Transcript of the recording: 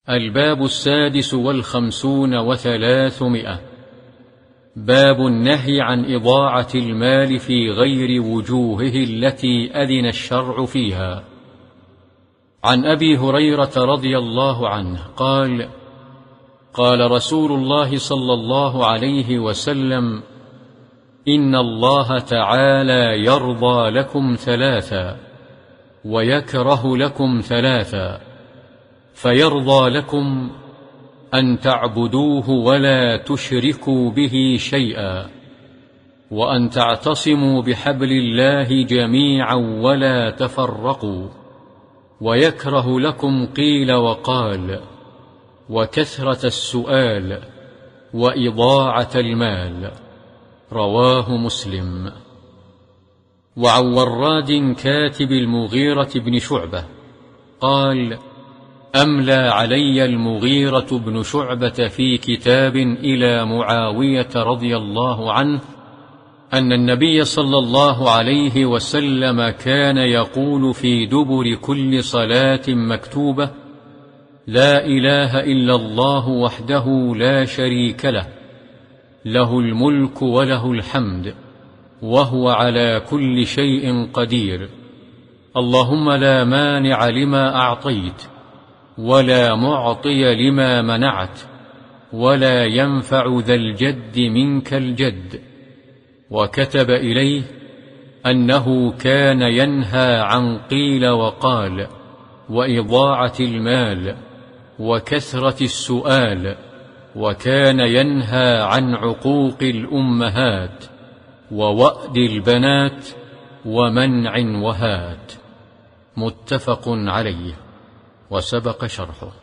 الباب 56 باب النهي عن إضاعة المال في غير وجوهه التي أذن الشرع فيها. عن أبي هريرة رضي الله عنه قال: قال رسول الله صلى الله عليه وسلم: إن الله تعالى يرضى لكم ثلاثا ويكره لكم ثلاثا، فيرضى لكم أن تعبدوه ولا تشركوا به شيئا، وأن تعتصموا بحبل الله جميعا ولا تفرقوا، ويكره لكم قيل وقال، وكثرة السؤال، وإضاعة المال. رواه مسلم. وعن وراد كاتب المغيرة بن شعبة قال: أملى علي المغيرة بن شعبة في كتاب إلى معاوية رضي الله عنه أن النبي صلى الله عليه وسلم كان يقول في دبر كل صلاة مكتوبة: لا إله إلا الله وحده لا شريك له، له الملك وله الحمد، وهو على كل شيء قدير، اللهم لا مانع لما أعطيت، ولا معطي لما منعت، ولا ينفع ذا الجد منك الجد. وكتب إليه أنه كان ينهى عن قيل وقال، وإضاعة المال، وكثرة السؤال، وكان ينهى عن عقوق الأمهات، ووأد البنات، ومنع وهات. متفق عليه، وسبق شرحه.